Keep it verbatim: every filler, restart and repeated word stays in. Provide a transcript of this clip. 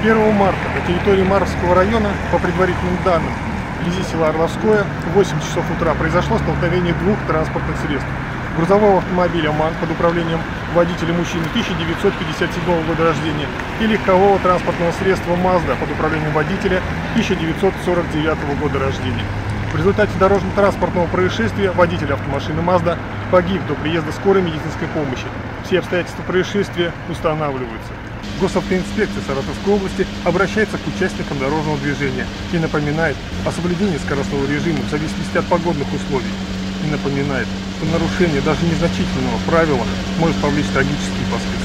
первого марта на территории Марковского района, по предварительным данным, вблизи села Орловское, в восемь часов утра произошло столкновение двух транспортных средств. Грузового автомобиля МАН под управлением водителя мужчины тысяча девятьсот пятьдесят седьмого года рождения и легкового транспортного средства МАЗДА под управлением водителя тысяча девятьсот сорок девятого года рождения. В результате дорожно-транспортного происшествия водитель автомашины МАЗДА погиб до приезда скорой медицинской помощи. Все обстоятельства происшествия устанавливаются. Госавтоинспекция Саратовской области обращается к участникам дорожного движения и напоминает о соблюдении скоростного режима в зависимости от погодных условий. И напоминает, что нарушение даже незначительного правила может повлечь трагические последствия.